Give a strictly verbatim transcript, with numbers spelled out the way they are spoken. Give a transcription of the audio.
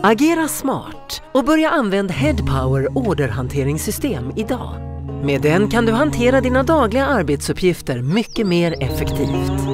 Agera smart och börja använda Headpower orderhanteringssystem idag. Med den kan du hantera dina dagliga arbetsuppgifter mycket mer effektivt.